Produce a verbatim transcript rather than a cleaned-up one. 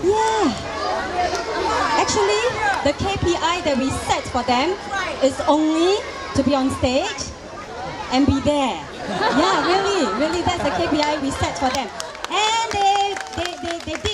Yeah. Actually, the K P I that we set for them is only to be on stage and be there. Yeah, really, really, that's the K P I we set for them. And they, they, they, they did